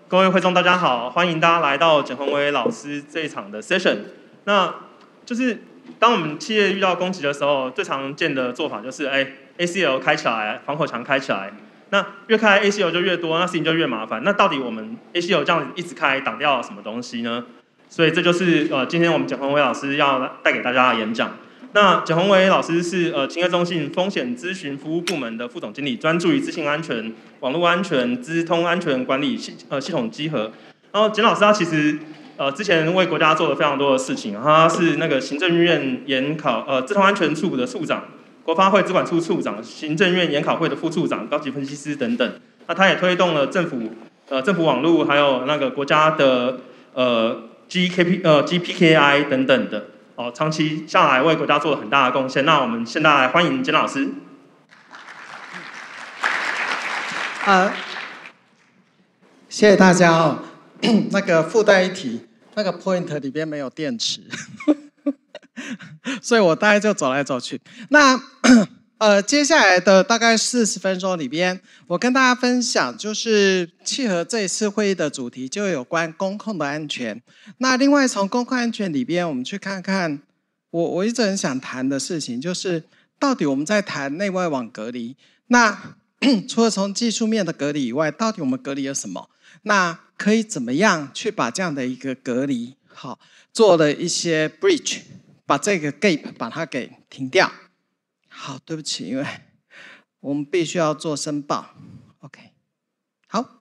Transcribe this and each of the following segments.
各位会众大家好，欢迎大家来到简宏伟老师这一场的 session。那就是当我们企业遇到攻击的时候，最常见的做法就是ACL 开起来，防火墙开起来。那越开 ACL 就越多，那事情就越麻烦。那到底我们 ACL 这样一直开，挡掉什么东西呢？所以这就是今天我们简宏伟老师要带给大家的演讲。那简宏伟老师是勤业中信风险咨询服务部门的副总经理，专注于资讯安全、网络安全、资通安全管理系统稽核。然后简老师他其实之前为国家做了非常多的事情，他是那个行政院研考资通安全处的处长，国发会资管处处长，行政院研考会的副处长、高级分析师等等。那他也推动了政府网络，还有那个国家的GPKI 等等的。长期下来为国家做了很大的贡献。那我们现在来欢迎简老师。 谢谢大家哦。那个附带一提，那个 point 里边没有电池，所以我大概就走来走去。那接下来的大概40分钟里边，我跟大家分享，就是契合这一次会议的主题，就有关公控的安全。那另外从公控安全里边，我们去看看我一直很想谈的事情，就是到底我们在谈内外网隔离。那除了从技术面的隔离以外，到底我们隔离了什么？那可以怎么样去把这样的一个隔离，好，做了一些 bridge， 把这个 gap 把它给停掉。好，对不起，因为我们必须要做申报。OK， 好。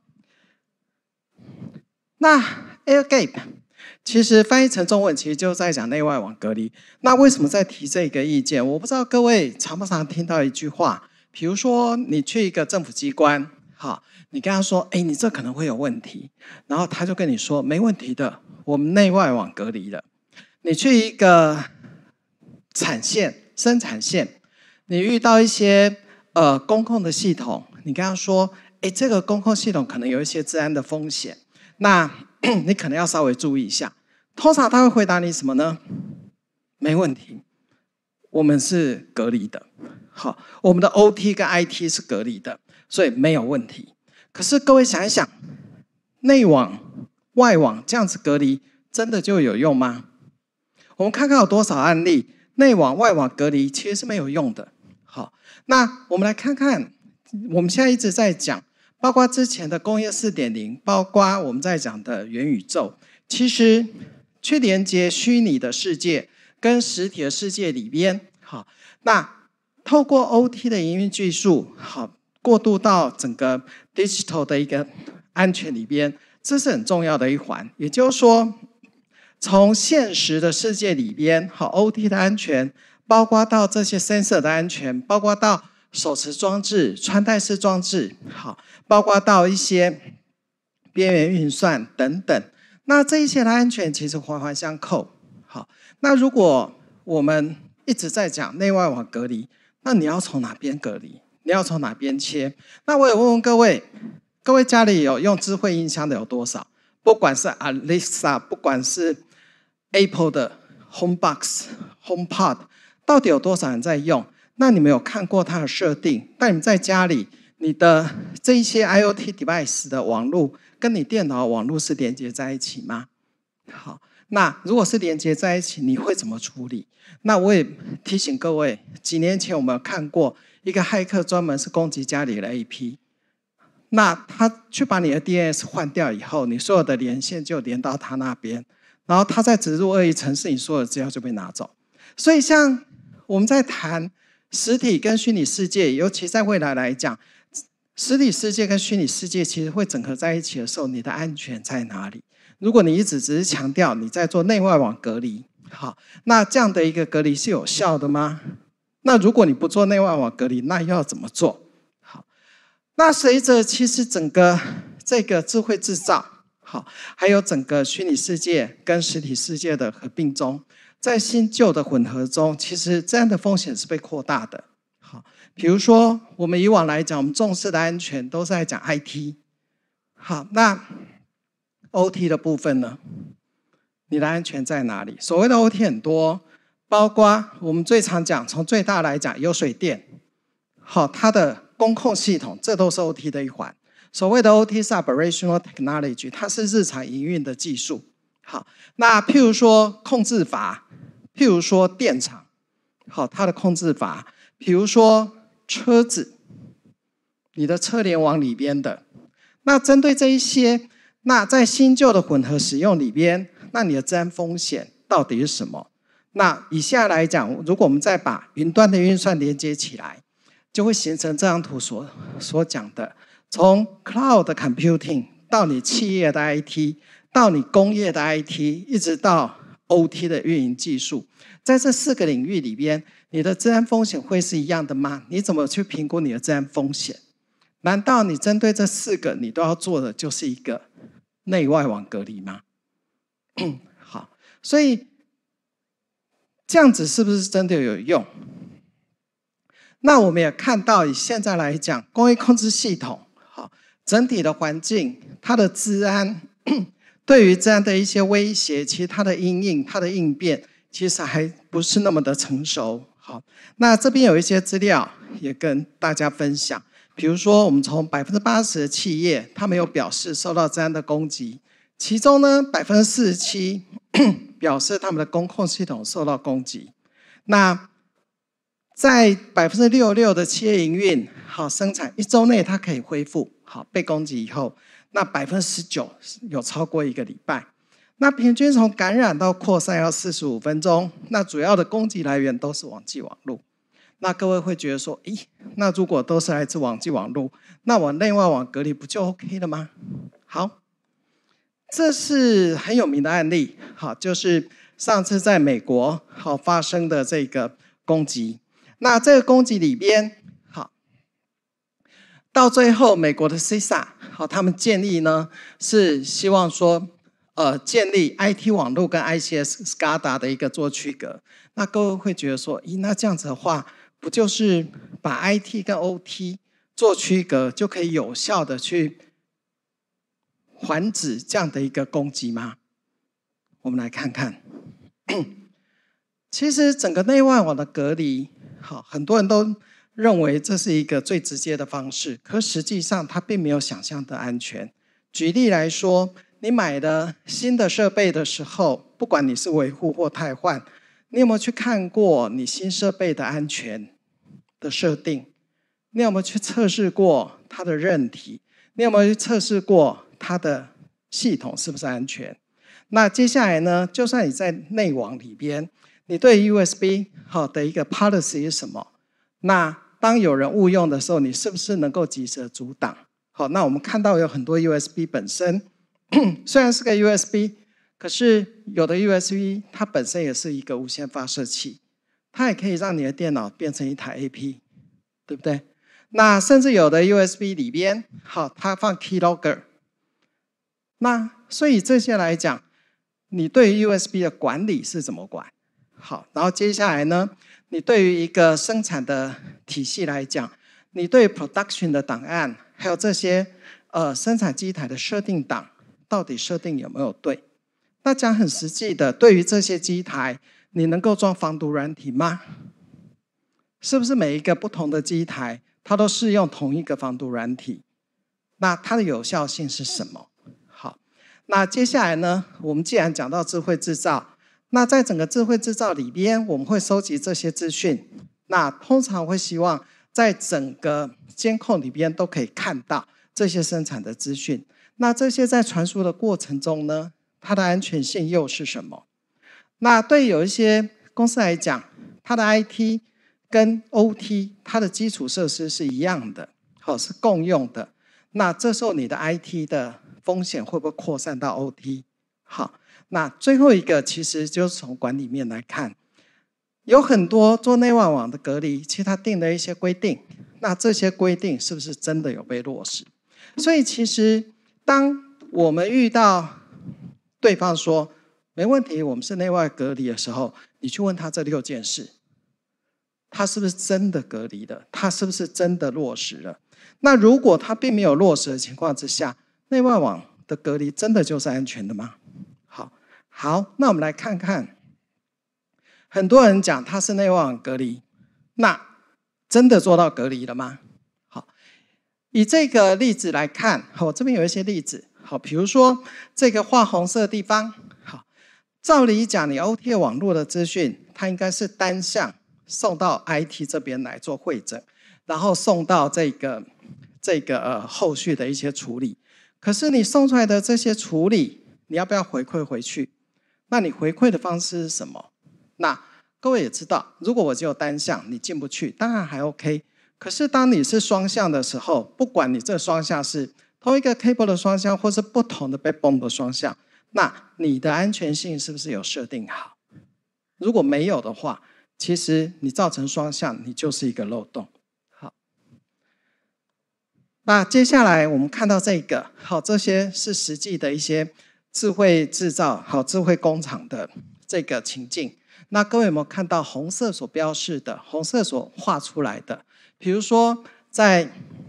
那 air gap 其实翻译成中文，其实就在讲内外网隔离。那为什么在提这个意见？我不知道各位常不常听到一句话，比如说你去一个政府机关，好，你跟他说，你这可能会有问题，然后他就跟你说没问题的，我们内外网隔离了。你去一个产线、生产线。你遇到一些公控的系统，你跟他说，这个公控系统可能有一些治安的风险，那你可能要稍微注意一下。通常他会回答你什么呢？没问题，我们是隔离的，好，我们的 OT 跟 IT 是隔离的，所以没有问题。可是各位想一想，内网、外网这样子隔离，真的就有用吗？我们看看有多少案例，内网、外网隔离其实是没有用的。好，那我们来看看，我们现在一直在讲，包括之前的工业 4.0， 包括我们在讲的元宇宙，其实去连接虚拟的世界跟实体的世界里边，好，那透过 OT 的营运技术，好，过渡到整个 digital 的一个安全里边，这是很重要的一环。也就是说，从现实的世界里边，好 OT 的安全。包括到这些 sensor 的安全，包括到手持装置、穿戴式装置，好，包括到一些边缘运算等等。那这一些的安全其实环环相扣。好，那如果我们一直在讲内外网隔离，那你要从哪边隔离？你要从哪边切？那我也问问各位，各位家里有用智慧音箱的有多少？不管是 Alexa， 不管是 Apple 的 HomeBox、HomePod。到底有多少人在用？那你们有看过它的设定？但你们在家里，你的这一些 IoT device 的网络跟你电脑的网络是连接在一起吗？好，那如果是连接在一起，你会怎么处理？那我也提醒各位，几年前我们有看过一个骇客专门是攻击家里的 AP， 那他去把你的 DNS 换掉以后，你所有的连线就连到他那边，然后他再植入恶意程式，你所有的资料就被拿走。所以像我们在谈实体跟虚拟世界，尤其在未来来讲，实体世界跟虚拟世界其实会整合在一起的时候，你的安全在哪里？如果你一直只是强调你在做内外网隔离，好，那这样的一个隔离是有效的吗？那如果你不做内外网隔离，那要怎么做？好，那随着其实整个这个智慧制造，好，还有整个虚拟世界跟实体世界的合并中，在新旧的混合中，其实这样的风险是被扩大的。好，比如说我们以往来讲，我们重视的安全都是在讲 IT。好，那 OT 的部分呢？你的安全在哪里？所谓的 OT 很多，包括我们最常讲，从最大来讲有水电，好，它的公控系统，这都是 OT 的一环。 所谓的 OT 是 operational technology， 它是日常营运的技术。好，那譬如说控制阀，譬如说电厂，好，它的控制阀，比如说车子，你的车联网里边的。那针对这一些，那在新旧的混合使用里边，那你的治安风险到底是什么？那以下来讲，如果我们再把云端的运算连接起来，就会形成这张图所讲的，从 Cloud Computing 到你企业的 IT， 到你工业的 IT， 一直到 OT 的运营技术，在这4个领域里边，你的治安风险会是一样的吗？你怎么去评估你的治安风险？难道你针对这4个你都要做的就是一个内外网隔离吗？好，所以这样子是不是真的有用？那我们也看到，以现在来讲，工业控制系统，好，整体的环境，它的治安，对于治安的一些威胁，其实它的因应、它的应变，其实还不是那么的成熟。好，那这边有一些资料也跟大家分享，比如说，我们从80%的企业，他们有表示受到治安的攻击，其中呢，47%表示他们的工控系统受到攻击。那在66%的企业营运，好，生产1周内它可以恢复，好，被攻击以后，那19%有超过1个礼拜。那平均从感染到扩散要45分钟，那主要的攻击来源都是网际网路。那各位会觉得说，咦，那如果都是来自网际网路，那我内外网隔离不就 OK 了吗？好，这是很有名的案例，好，就是上次在美国好发生的这个攻击。那这个攻击里边，好，到最后美国的 CISA 好，他们建立呢是希望说，建立 IT 网络跟 ICS SCADA 的一个做区隔。那各位会觉得说，咦，那这样子的话，不就是把 IT 跟 OT 做区隔，就可以有效的去缓止这样的一个攻击吗？我们来看看，其实整个内外网的隔离，好，很多人都认为这是一个最直接的方式，可实际上它并没有想象的安全。举例来说，你买了新的设备的时候，不管你是维护或汰换，你有没有去看过你新设备的安全的设定？你有没有去测试过它的韧体？你有没有去测试过它的系统是不是安全？那接下来呢，就算你在内网里边，你对 USB 好的一个 policy 是什么？那当有人误用的时候，你是不是能够及时的阻挡？好，那我们看到有很多 USB 本身虽然是个 USB， 可是有的 USB 它本身也是一个无线发射器，它也可以让你的电脑变成一台 AP， 对不对？那甚至有的 USB 里边，好，它放 keylogger。那所以这些来讲，你对于 USB 的管理是怎么管？好，然后接下来呢，你对于一个生产的体系来讲，你对 production 的档案，还有这些生产机台的设定档，到底设定有没有对？那讲很实际的，对于这些机台，你能够装防毒软体吗？是不是每一个不同的机台，它都适用同一个防毒软体？那它的有效性是什么？好，那接下来呢，我们既然讲到智慧制造，那在整个智慧制造里边，我们会收集这些资讯，那通常会希望在整个监控里边都可以看到这些生产的资讯。那这些在传输的过程中呢，它的安全性又是什么？那对有一些公司来讲，它的 IT 跟 OT 它的基础设施是一样的，好，是共用的。那这时候你的 IT 的风险会不会扩散到 OT？ 好，那最后一个其实就是从管理面来看，有很多做内外网的隔离，其实它定了一些规定，那这些规定是不是真的有被落实？所以其实当我们遇到对方说没问题，我们是内外隔离的时候，你去问他这6件事，他是不是真的隔离了？他是不是真的落实了？那如果他并没有落实的情况之下，内外网的隔离真的就是安全的吗？好，那我们来看看，很多人讲他是内外网隔离，那真的做到隔离了吗？好， 以这个例子来看，我这边有一些例子，好，比如说这个画红色的地方，好，照理讲，你 OT 的网络的资讯，它应该是单向送到 IT 这边来做汇整，然后送到这个后续的一些处理。可是你送出来的这些处理，你要不要回馈回去？那你回馈的方式是什么？那各位也知道，如果我只有单向，你进不去，当然还 OK。可是当你是双向的时候，不管你这双向是同一个 cable 的双向，或是不同的 backbone 的双向，那你的安全性是不是有设定好？如果没有的话，其实你造成双向，你就是一个漏洞。好，那接下来我们看到这个，好，这些是实际的一些智慧制造、好智慧工厂的这个情境。那各位有没有看到红色所标示的、红色所画出来的？比如说在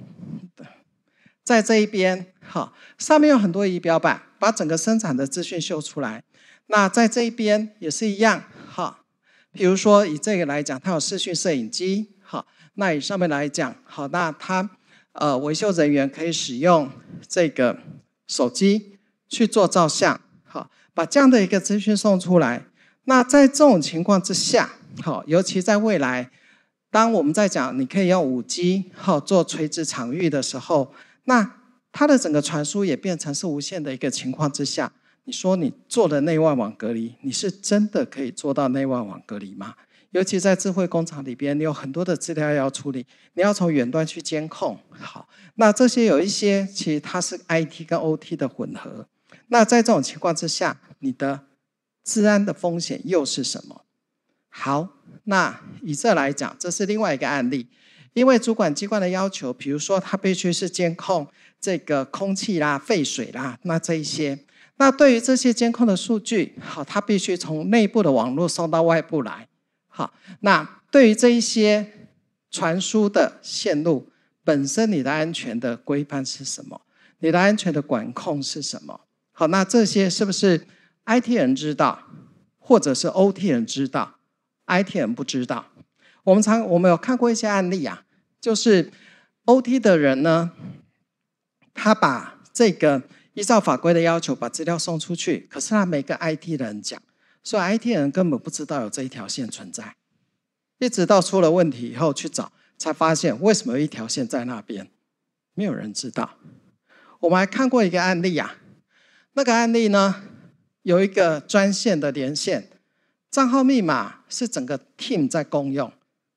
这一边，好，上面有很多仪表板，把整个生产的资讯秀出来。那在这一边也是一样，好，比如说以这个来讲，它有视讯摄影机，好，那以上面来讲，好，那它维修人员可以使用这个手机去做照相，好，把这样的一个资讯送出来。那在这种情况之下，好，尤其在未来，当我们在讲你可以用5G 做垂直场域的时候，那它的整个传输也变成是无线的一个情况之下，你说你做的内外网隔离，你是真的可以做到内外网隔离吗？尤其在智慧工厂里边，你有很多的资料要处理，你要从远端去监控。好，那这些有一些其实它是 IT 跟 OT 的混合。那在这种情况之下，你的治安的风险又是什么？好，那以这来讲，这是另外一个案例。因为主管机关的要求，比如说它必须是监控这个空气啦、废水啦，那这一些。那对于这些监控的数据，好，它必须从内部的网络送到外部来。好，那对于这一些传输的线路本身，你的安全的规范是什么？你的安全的管控是什么？好，那这些是不是 IT 人知道，或者是 OT 人知道 ，IT 人不知道？我们有看过一些案例啊，就是 OT 的人呢，他把这个依照法规的要求把资料送出去，可是他没跟 IT 人讲，所以 IT 人根本不知道有这一条线存在，一直到出了问题以后去找，才发现为什么有一条线在那边，没有人知道。我们还看过一个案例啊，那个案例呢，有一个专线的连线，账号密码是整个 team 在共用，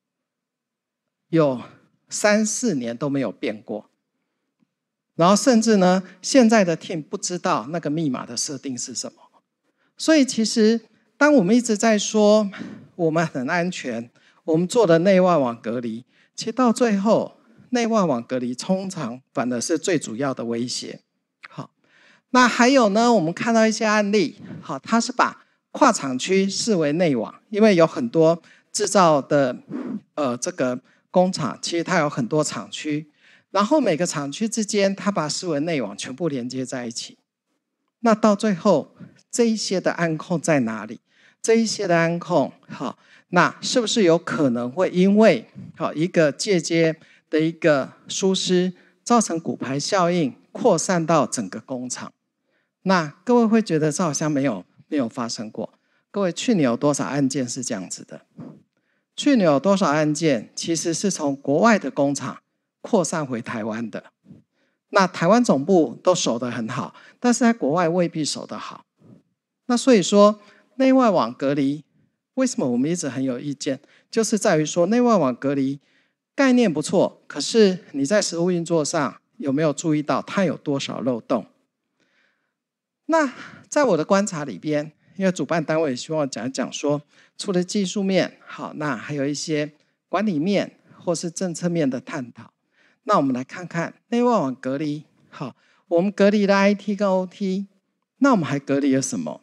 有3、4年都没有变过。然后甚至呢，现在的 team 不知道那个密码的设定是什么。所以其实当我们一直在说我们很安全，我们做的内外网隔离，其实到最后内外网隔离通常反而是最主要的威胁。好，那还有呢，我们看到一些案例，好，它是把跨厂区视为内网，因为有很多制造的这个工厂，其实它有很多厂区，然后每个厂区之间，它把视为内网全部连接在一起。那到最后，这一些的安控在哪里？这一些的安控，好，那是不是有可能会因为好一个介接的一个疏失，造成骨牌效应，扩散到整个工厂？那各位会觉得这好像没有发生过。各位，去年有多少案件是这样子的？去年有多少案件其实是从国外的工厂扩散回台湾的？那台湾总部都守得很好，但是在国外未必守得好。那所以说内外网隔离，为什么我们一直很有意见？就是在于说内外网隔离概念不错，可是你在实务运作上有没有注意到它有多少漏洞？那在我的观察里边，因为主办单位希望讲一讲说，除了技术面，好，那还有一些管理面或是政策面的探讨。那我们来看看内外网隔离，好，我们隔离了 IT 跟 OT， 那我们还隔离了什么？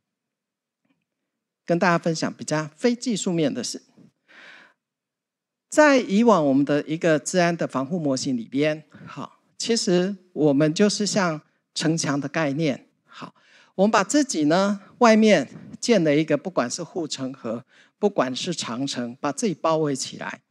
跟大家分享比较非技术面的事。在以往我们的一个治安的防护模型里边，好，其实我们就是像城墙的概念，好，我们把自己呢外面建了一个，不管是护城河，不管是长城，把自己包围起来。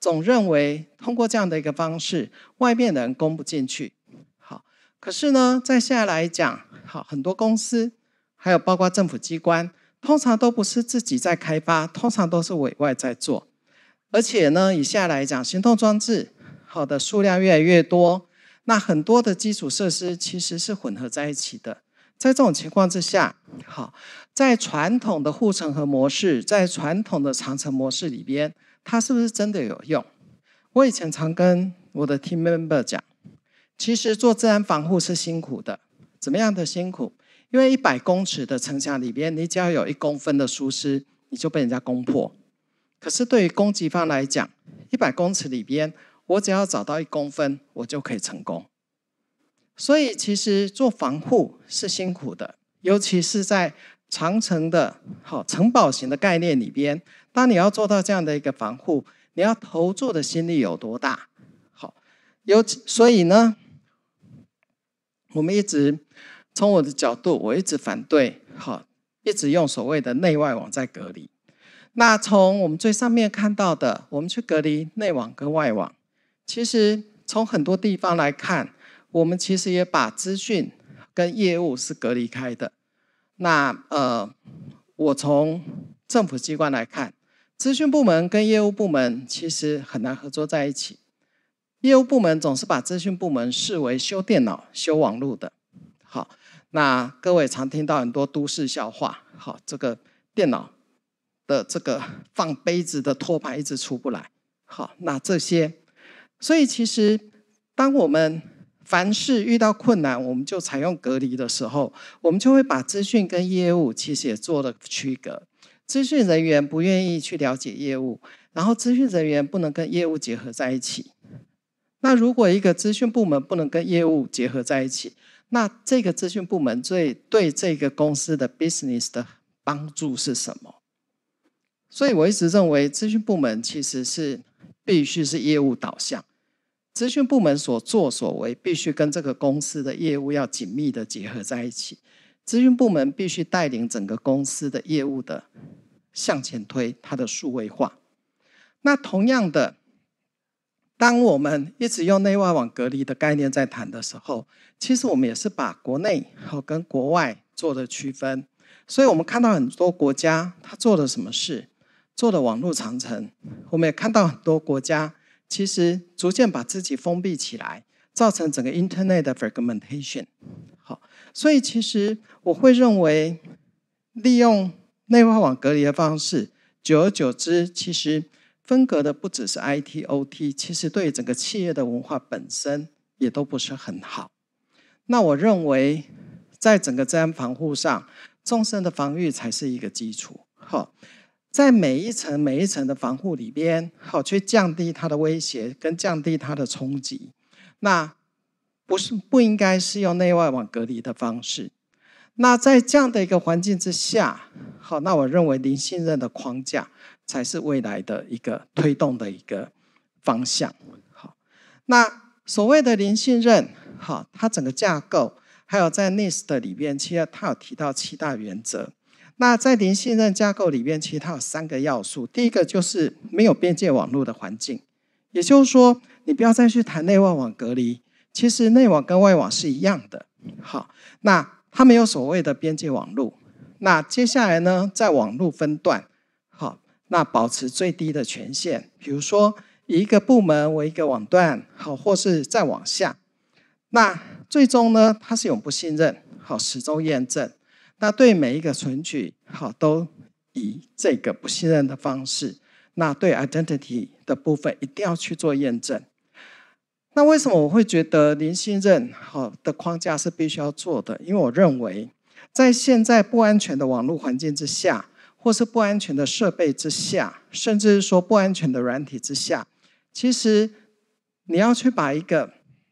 总认为通过这样的一个方式，外面的人攻不进去。好，可是呢，在现在来讲，好，很多公司还有包括政府机关，通常都不是自己在开发，通常都是委外在做。而且呢，以现在来讲，行动装置好的数量越来越多，那很多的基础设施其实是混合在一起的。在这种情况之下，好，在传统的护城河模式，在传统的长城模式里边，它是不是真的有用？我以前常跟我的 team member 讲，其实做治安防护是辛苦的。怎么样的辛苦？因为100公尺的城墙里边，你只要有1公分的疏失，你就被人家攻破。可是对于攻击方来讲，100公尺里边，我只要找到1公分，我就可以成功。所以其实做防护是辛苦的，尤其是在长城的城堡型的概念里边，当你要做到这样的一个防护，你要投注的心力有多大？好，所以呢，我们一直从我的角度，我一直反对，一直用所谓的内外网在隔离。那从我们最上面看到的，我们去隔离内网跟外网，其实从很多地方来看，我们其实也把资讯跟业务是隔离开的。那我从政府机关来看，资讯部门跟业务部门其实很难合作在一起。业务部门总是把资讯部门视为修电脑、修网络的。好，那各位常听到很多都市笑话，好，这个电脑的这个放杯子的托盘一直出不来。好，那这些，所以其实当我们凡事遇到困难，我们就采用隔离的时候，我们就会把资讯跟业务其实也做了区隔。资讯人员不愿意去了解业务，然后资讯人员不能跟业务结合在一起。那如果一个资讯部门不能跟业务结合在一起，那这个资讯部门对这个公司的 business 的帮助是什么？所以我一直认为资讯部门其实是必须是业务导向。资讯部门所作所为必须跟这个公司的业务要紧密的结合在一起。资讯部门必须带领整个公司的业务的向前推，它的数位化。那同样的，当我们一直用内外网隔离的概念在谈的时候，其实我们也是把国内跟国外做了区分。所以我们看到很多国家它做了什么事，做了网络长城。我们也看到很多国家其实逐渐把自己封闭起来，造成整个 Internet 的 fragmentation。 好，所以其实我会认为利用内外网隔离的方式，久而久之其实分隔的不只是 IT、OT， 其实对整个企业的文化本身也都不是很好。那我认为在整个治安防护上，纵深的防御才是一个基础。好，在每一层每一层的防护里边，好，去降低它的威胁跟降低它的冲击。那不应该是用内外网隔离的方式。那在这样的一个环境之下，好，那我认为零信任的框架才是未来的一个推动的一个方向。好，那所谓的零信任，好，它整个架构还有在 NIST 里边，其实它有提到7大原则。那在零信任架构里边，其实它有3个要素。第一个就是没有边界网络的环境，也就是说你不要再去谈内外网隔离，其实内网跟外网是一样的。好，那它没有所谓的边界网络。那接下来呢，在网络分段，好，那保持最低的权限，比如说以一个部门为一个网段，好，或是再往下。那最终呢，它是永不信任，好，始终验证。那对每一个存取，好，都以这个不信任的方式。那对 identity 的部分一定要去做验证。那为什么我会觉得零信任的框架是必须要做的？因为我认为在现在不安全的网络环境之下，或是不安全的设备之下，甚至是说不安全的软体之下，其实你要去把一个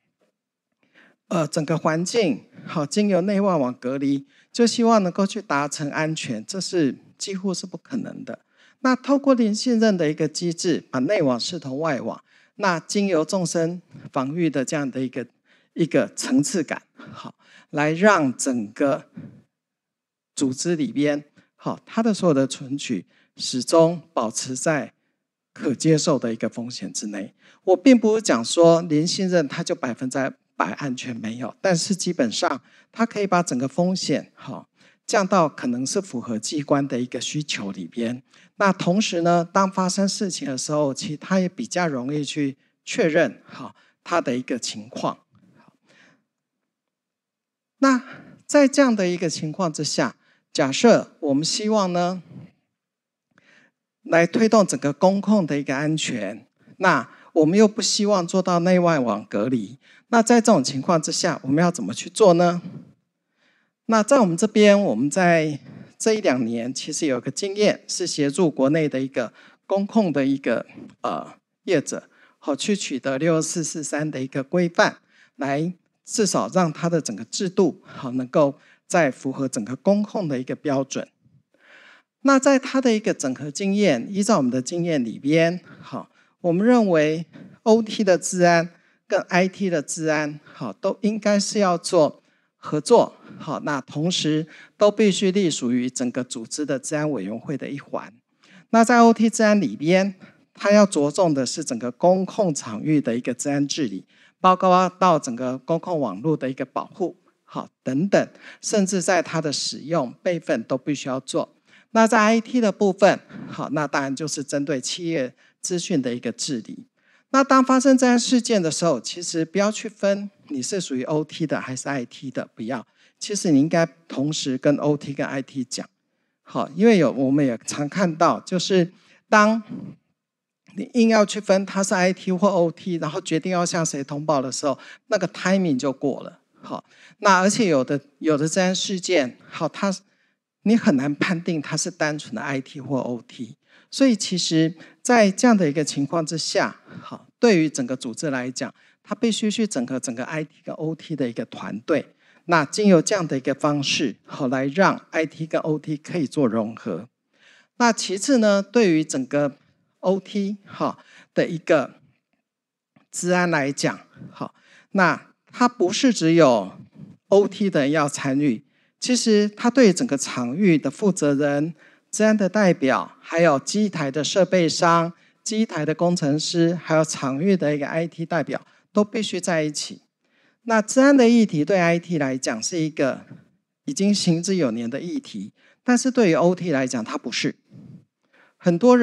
整个环境好经由内外网隔离，就希望能够去达成安全，这是几乎是不可能的。那透过零信任的一个机制，把内网视同外网，那经由纵深防御的这样的一个层次感，好，来让整个组织里边，好，它的所有的存取始终保持在可接受的一个风险之内。我并不是讲说零信任它就100%安全没有，但是基本上它可以把整个风险降到可能是符合机关的一个需求里边。那同时呢，当发生事情的时候，其实它也比较容易去确认它的一个情况。那在这样的一个情况之下，假设我们希望呢来推动整个公控的一个安全，那我们又不希望做到内外网隔离，那在这种情况之下，我们要怎么去做呢？那在我们这边，我们在这1-2年其实有个经验，是协助国内的一个公控的一个业者去取得62443的一个规范，来至少让它的整个制度能够再符合整个公控的一个标准。那在它的一个整合经验，依照我们的经验里边，我们认为 OT 的治安跟 IT 的治安都应该是要做合作，那同时都必须隶属于整个组织的治安委员会的一环。那在 OT 治安里边，它要着重的是整个公控场域的一个治安治理，包括到整个公控网络的一个保护等等，甚至在它的使用备份都必须要做。那在 IT 的部分，那当然就是针对企业资讯的一个治理。那当发生这样事件的时候，其实不要去分你是属于 OT 的还是 IT 的，不要。其实你应该同时跟 OT 跟 IT 讲。因为我们也常看到，就是当你硬要去分它是 IT 或 OT， 然后决定要向谁通报的时候，那个 timing 就过了。那而且有的这样事件，你很难判定它是单纯的 IT 或 OT， 所以其实在这样的一个情况之下，对于整个组织来讲，它必须去整个 IT 跟 OT 的一个团队，那经由这样的一个方式来让 IT 跟 OT 可以做融合。那其次呢，对于整个 OT 的一个治安来讲，那它不是只有 OT 的人要参与，其实它对整个场域的负责人、治安的代表，还有机台的设备商、机台的工程师，还有场域的一个 IT 代表，都必须在一起。那治安的议题对 IT 来讲是一个已经行之有年的议题，但是对于 OT 来讲，它不是。很多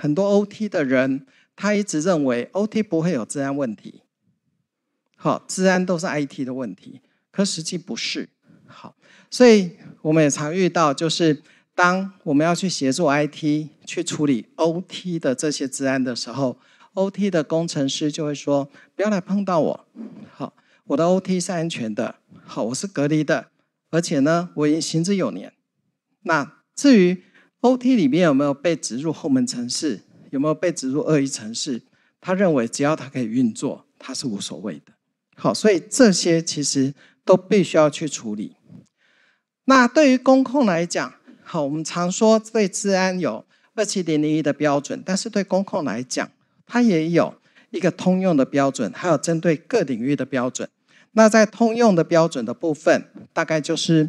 OT 的人，他一直认为 OT 不会有治安问题，治安都是 IT 的问题，可实际不是。所以我们也常遇到，就是当我们要去协助 IT 去处理 OT 的这些治安的时候， OT 的工程师就会说，不要来碰到我，我的 OT 是安全的，我是隔离的，而且呢我已经行之有年。那至于 OT 里面有没有被植入后门程式，有没有被植入恶意程式，他认为只要它可以运作，它是无所谓的。所以这些其实都必须要去处理。那对于公控来讲，我们常说对治安有27001的标准，但是对公控来讲，它也有一个通用的标准，还有针对各领域的标准。那在通用的标准的部分，大概就是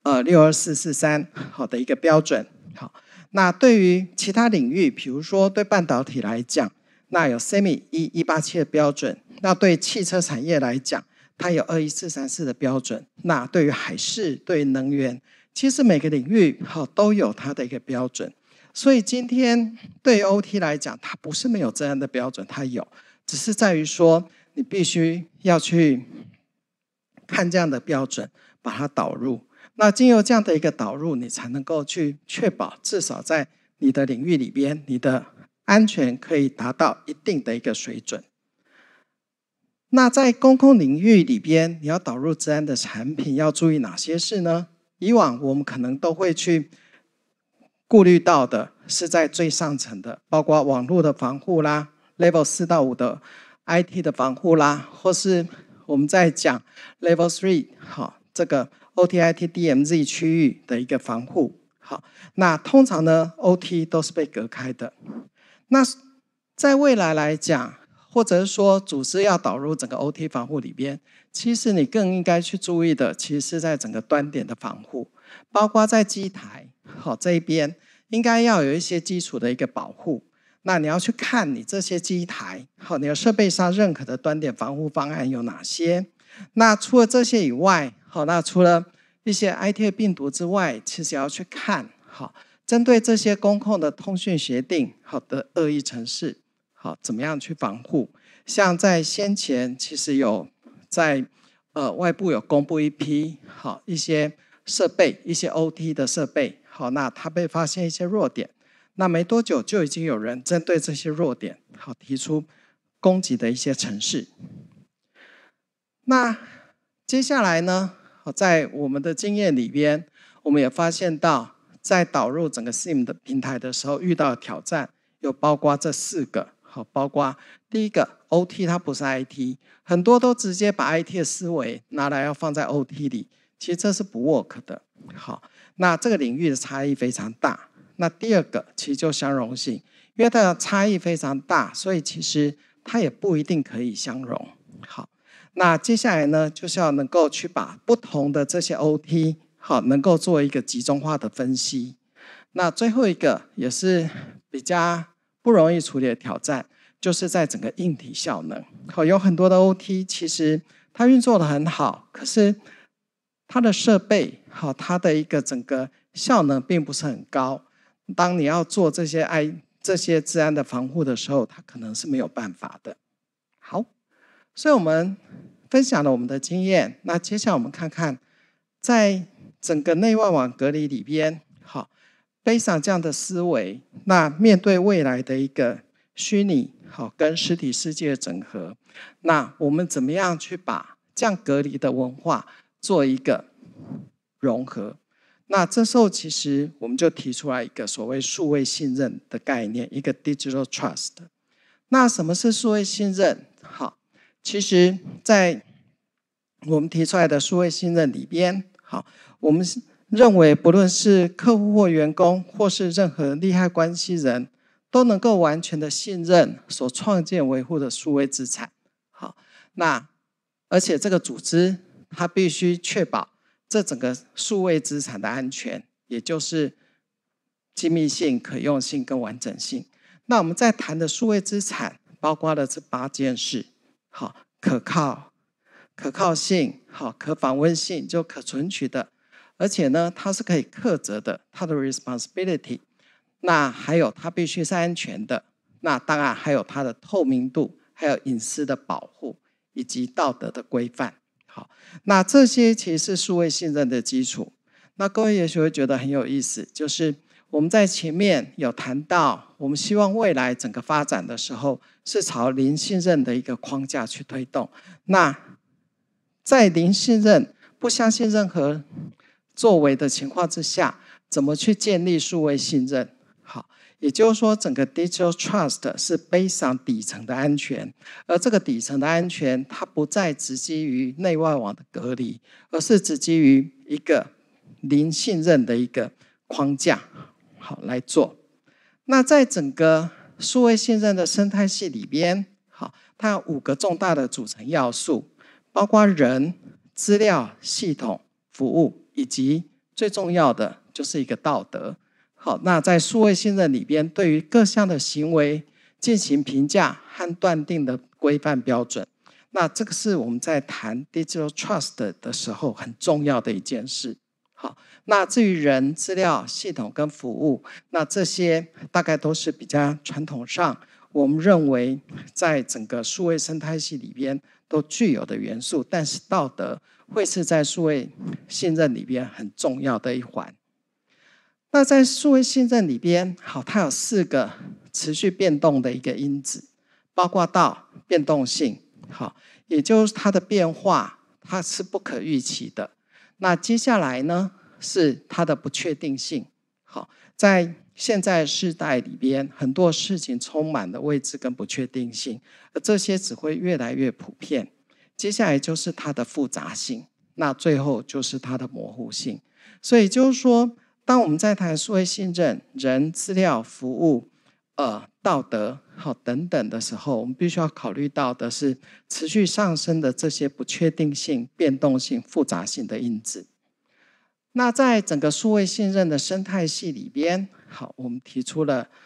62443的一个标准。那对于其他领域，比如说对半导体来讲，那有 SEMI 187的标准。那对汽车产业来讲，它有21434的标准。那对于海事、对于能源，其实每个领域都有它的一个标准。所以今天对于 OT 来讲，它不是没有治安的标准，它有，只是在于说你必须要去看这样的标准，把它导入。那经由这样的一个导入，你才能够去确保至少在你的领域里边，你的安全可以达到一定的一个水准。那在公共领域里边，你要导入治安的产品，要注意哪些事呢？以往我们可能都会去顾虑到的是在最上层的，包括网络的防护啦， Level 4到5的 IT 的防护啦，或是我们在讲 Level 3这个 OT、IT、DMZ 区域的一个防护。那通常呢 OT 都是被隔开的。那在未来来讲，或者是说组织要导入整个 OT 防护里边，其实你更应该去注意的，其实是在整个端点的防护，包括在机台这一边应该要有一些基础的一个保护。 那你要去看你这些机台，好，你的设备上认可的端点防护方案有哪些？那除了这些以外，好，那除了一些 IT 的病毒之外，其实也要去看，好，针对这些公控的通讯协定，好的恶意程式，好，怎么样去防护？像在先前，其实有在外部有公布一批好一些设备，一些 OT 的设备，好，那它被发现一些弱点，那没多久就已经有人针对这些弱点，好提出攻击的一些程式。那接下来呢，在我们的经验里边，我们也发现到，在导入整个 SIEM 的平台的时候，遇到的挑战有包括这4个，好，包括第一个 OT 它不是 IT， 很多都直接把 IT 的思维拿来要放在 OT 里，其实这是不 work 的。好，那这个领域的差异非常大。那第二个其实就相容性，因为它的差异非常大，所以其实它也不一定可以相容。好，那接下来呢，就是要能够去把不同的这些 OT 好能够做一个集中化的分析。那最后一个也是比较不容易处理的挑战，就是在整个硬体效能。好，有很多的 OT 其实它运作的很好，可是它的设备好，它的一个整个效能并不是很高。当你要做这些治安的防护的时候，它可能是没有办法的。好，所以我们分享了我们的经验，那接下来我们看看在整个内外网隔离里边，好，背上这样的思维，那面对未来的一个虚拟好跟实体世界的整合，那我们怎么样去把这样隔离的文化做一个融合？那这时候其实我们就提出来一个所谓数位信任的概念，一个 digital trust。那什么是数位信任？好，其实在我们提出来的数位信任里边，好，我们认为不论是客户或员工，或是任何利害关系人，都能够完全的信任所创建维护的数位资产。好，那而且这个组织它必须确保这整个数位资产的安全，也就是机密性、可用性跟完整性。那我们在谈的数位资产，包括了这8件事：好，可靠性，好，可访问性，就可存取的，而且呢，它是可以克责的，它的 responsibility。那还有它必须是安全的，那当然还有它的透明度，还有隐私的保护，以及道德的规范。好，那这些其实是数位信任的基础。那各位也许会觉得很有意思，就是我们在前面有谈到，我们希望未来整个发展的时候是朝零信任的一个框架去推动。那在零信任、不相信任何作为的情况之下，怎么去建立数位信任？好，也就是说，整个 digital trust 是based on底层的安全，而这个底层的安全，它不再只基于内外网的隔离，而是只基于一个零信任的一个框架，好来做。那在整个数位信任的生态系里边，好，它有5个重大的组成要素，包括人、资料、系统、服务，以及最重要的就是一个道德。好，那在数位信任里边，对于各项的行为进行评价和断定的规范标准。那这个是我们在谈 digital trust 的时候很重要的一件事。好，那至于人、资料、系统跟服务，那这些大概都是比较传统上我们认为在整个数位生态系里边都具有的元素，但是道德会是在数位信任里边很重要的一环。那在数位信任里边，好，它有4个持续变动的一个因子，包括到变动性，好，也就是它的变化，它是不可预期的。那接下来呢，是它的不确定性。好，在现在世代里边，很多事情充满了未知跟不确定性，而这些只会越来越普遍。接下来就是它的复杂性，那最后就是它的模糊性。所以就是说，当我们在谈数位信任、人、资料、服务、道德好等等的时候，我们必须要考虑到的是持续上升的这些不确定性、变动性、复杂性的因子。那在整个数位信任的生态系里边，好，我们提出了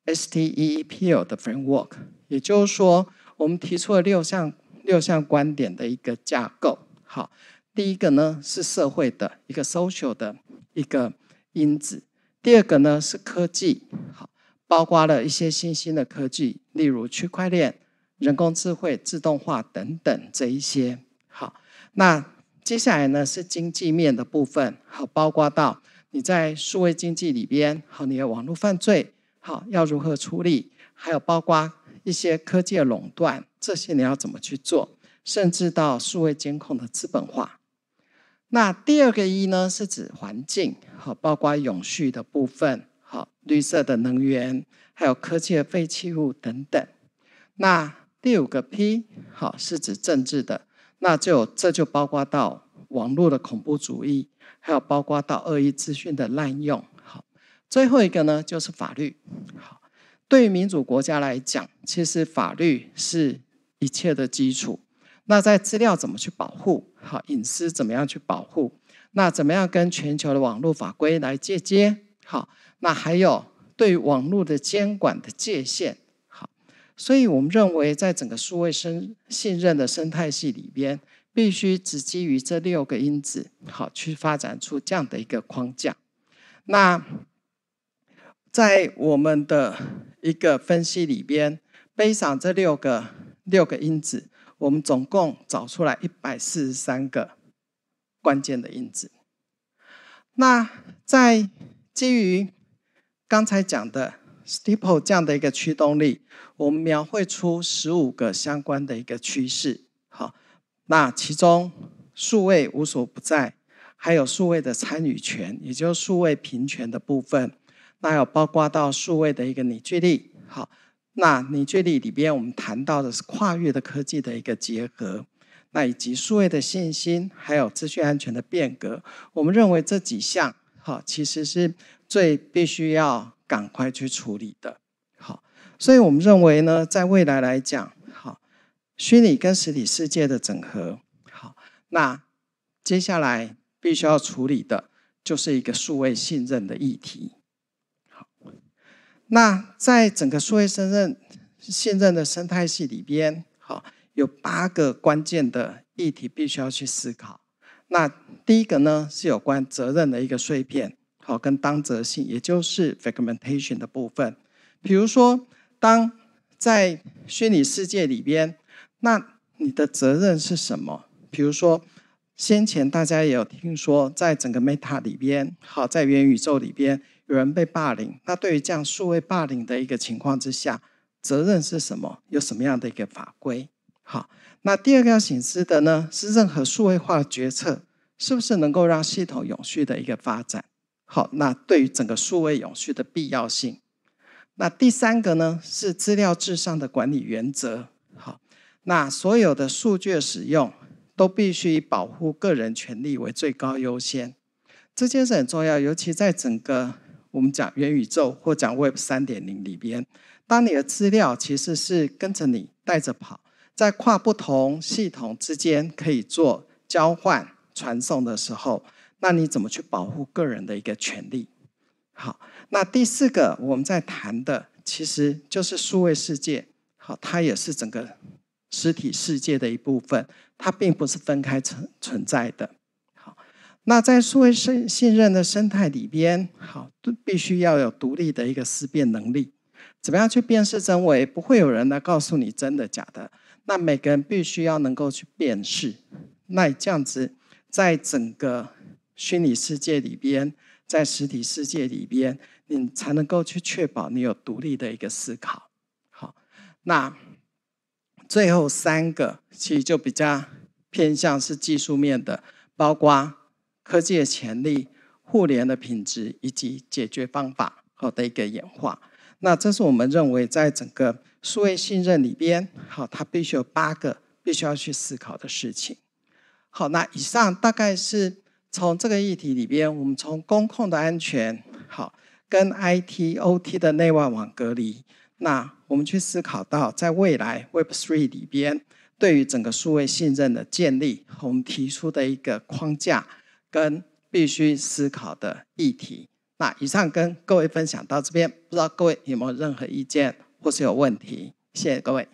STEEPL 的 framework， 也就是说，我们提出了六项观点的一个架构。好，第一个呢是社会的一个 social 的一个因子，第二个呢是科技，好，包括了一些新兴的科技，例如区块链、人工智慧、自动化等等这一些。好，那接下来呢是经济面的部分，好，包括到你在数位经济里边，好，你的网络犯罪，好，要如何处理，还有包括一些科技的垄断，这些你要怎么去做，甚至到数位监控的资本化。那第二个E呢是指环境，好，包括永续的部分，好，绿色的能源，还有科技的废弃物等等。那第五个P， 好，是指政治的，那这就包括到网络的恐怖主义，还有包括到恶意资讯的滥用。好，最后一个呢就是法律。好，对于民主国家来讲，其实法律是一切的基础。那在资料怎么去保护？好，隐私怎么样去保护？那怎么样跟全球的网络法规来借接？好，那还有对于网络的监管的界限。好，所以我们认为在整个数位信任的生态系里边，必须只基于这6个因子，好，去发展出这样的一个框架。那在我们的一个分析里边，背上这6个因子，我们总共找出来143个关键的因子。那在基于刚才讲的 STEEPL 这样的一个驱动力，我们描绘出15个相关的一个趋势。好，那其中数位无所不在，还有数位的参与权，也就是数位平权的部分，那有包括到数位的一个凝聚力。好，那凝聚力里边我们谈到的是跨越的科技的一个结合，那以及数位的信心，还有资讯安全的变革。我们认为这几项好，其实是最必须要赶快去处理的。好，所以我们认为呢，在未来来讲，好，虚拟跟实体世界的整合，好，那接下来必须要处理的就是一个数位信任的议题。好，那在整个数位信任的生态系里边，好，有8个关键的议题必须要去思考。那第一个呢是有关责任的一个碎片，好，跟当责性，也就是 fragmentation 的部分。比如说，当在虚拟世界里边，那你的责任是什么？比如说，先前大家也有听说，在整个 Meta 里边，好，在元宇宙里边，有人被霸凌。那对于这样数位霸凌的一个情况之下，责任是什么？有什么样的一个法规？好，那第二个要省思的呢，是任何数位化的决策是不是能够让系统永续的一个发展？好，那对于整个数位永续的必要性。那第3个呢，是资料至上的管理原则。好，那所有的数据的使用都必须以保护个人权利为最高优先。这件事很重要，尤其在整个我们讲元宇宙或讲 Web 3.0 里边，当你的资料其实是跟着你带着跑，在跨不同系统之间可以做交换传送的时候，那你怎么去保护个人的一个权利？好，那第4个我们在谈的其实就是数位世界，好，它也是整个实体世界的一部分，它并不是分开存在的。好，那在数位信任的生态里边，好，必须要有独立的一个思辨能力。怎么样去辨识真伪？不会有人来告诉你真的假的，那每个人必须要能够去辨识。那这样子，在整个虚拟世界里边，在实体世界里边，你才能够去确保你有独立的一个思考。好，那最后3个其实就比较偏向是技术面的，包括科技的潜力、互联的品质以及解决方法好的一个演化。那这是我们认为在整个数位信任里边，好，它必须有8个必须要去思考的事情。好，那以上大概是从这个议题里边，我们从公控的安全，好，跟 IT、OT 的内外网隔离，那我们去思考到在未来 Web3 里边，对于整个数位信任的建立，我们提出的一个框架跟必须思考的议题。 那以上跟各位分享到这边，不知道各位有没有任何意见或是有问题？谢谢各位。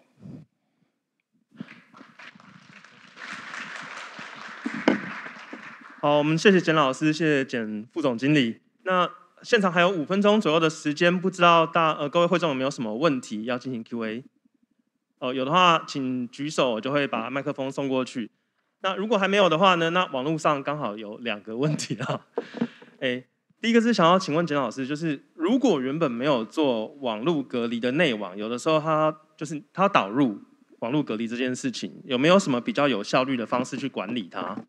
好，我们谢谢简老师，谢谢简副总经理。那现场还有5分钟左右的时间，不知道各位会众有没有什么问题要进行 Q&A？ 有的话请举手，我就会把麦克风送过去。那如果还没有的话呢，那网络上刚好有2个问题啊。第一个是想要请问简老师，就是如果原本没有做网络隔离的内网，有的时候他要导入网络隔离这件事情，有没有什么比较有效率的方式去管理它？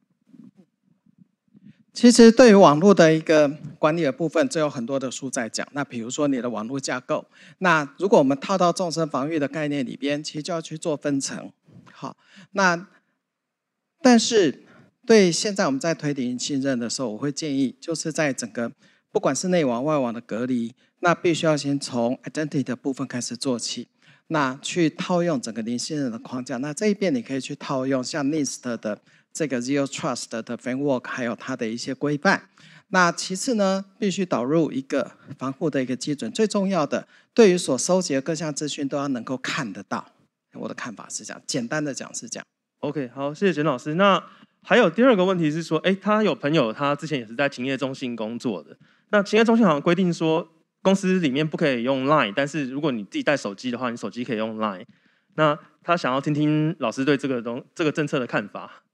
其实对于网络的一个管理的部分，这有很多的书在讲。那比如说你的网络架构，那如果我们套到纵深防御的概念里边，其实就要去做分层。好，但是对现在我们在推理信任的时候，我会建议就是在整个不管是内网外网的隔离，那必须要先从 identity 的部分开始做起。那去套用整个零信任的框架，那这一边你可以去套用像 NIST 的这个 Zero Trust 的 framework， 还有它的一些规范。那其次呢，必须导入一个防护的一个基准，最重要的，对于所收集的各项资讯都要能够看得到。我的看法是这样，简单的讲是这样。 OK， 好，谢谢简老师。那还有第2个问题是说，他有朋友他之前也是在勤业中心工作的，那勤业中心好像规定说，公司里面不可以用 Line， 但是如果你自己带手机的话，你手机可以用 Line。那他想要听听老师对这个政策的看法。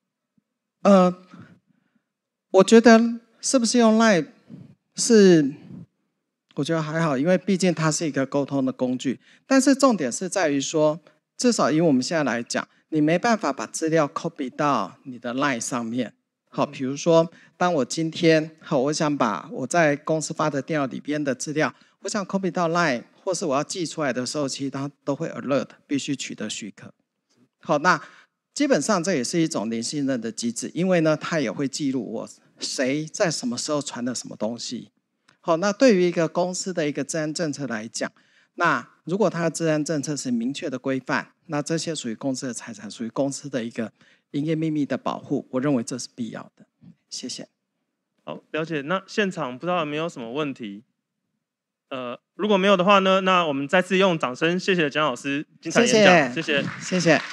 我觉得是不是用 Line 我觉得还好，因为毕竟它是一个沟通的工具。但是重点是在于说，至少以我们现在来讲，你没办法把资料 copy 到你的 Line 上面。好，比如说，当我今天我想把我在公司发的电脑里边的资料，我想 copy 到 Line， 或是我要寄出来的时候，其实它都会 alert， 必须取得许可。好，那基本上这也是一种零信任的机制，因为呢，它也会记录我谁在什么时候传了什么东西。好，那对于一个公司的一个治安政策来讲，那如果它的治安政策是明确的规范，那这些属于公司的财产，属于公司的一个营业秘密的保护，我认为这是必要的。谢谢。 好，了解。那现场不知道有没有什么问题？如果没有的话呢，那我们再次用掌声谢谢简老师精彩演讲，谢谢。 谢谢。